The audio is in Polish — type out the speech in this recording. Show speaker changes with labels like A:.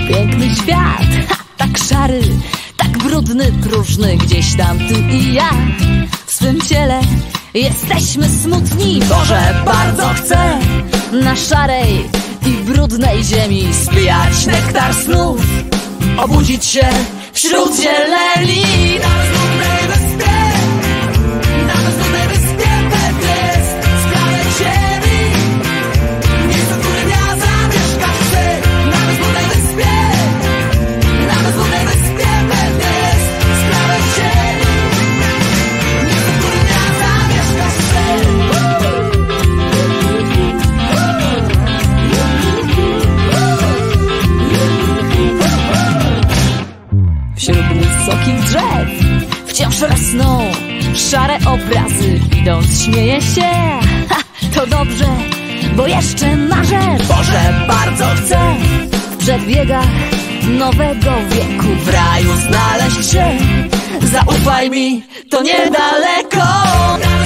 A: Piękny świat, tak szary, tak brudny, próżny, gdzieś tam ty i ja. W swym ciele jesteśmy smutni. Boże, bardzo chcę na szarej i brudnej ziemi spijać nektar snów, obudzić się wśród zieleni. Na bezludnej wyspie, na bezludnej wyspie pewnie jest skrawek ziemi, miejsce, w którym ja zamieszkać chcę. Na bezludnej wyspie, na bezludnej wyspie pewnie jest skrawek ziemi, miejsce, w którym ja zamieszkać chcę. Wśród wysokich drzew wciąż rosną szare obrazy. Idąc śmieję się, ha, to dobrze, bo jeszcze marzę. Boże, bardzo chcę w przedbiegach nowego wieku w raju znaleźć się. Zaufaj mi, to niedaleko.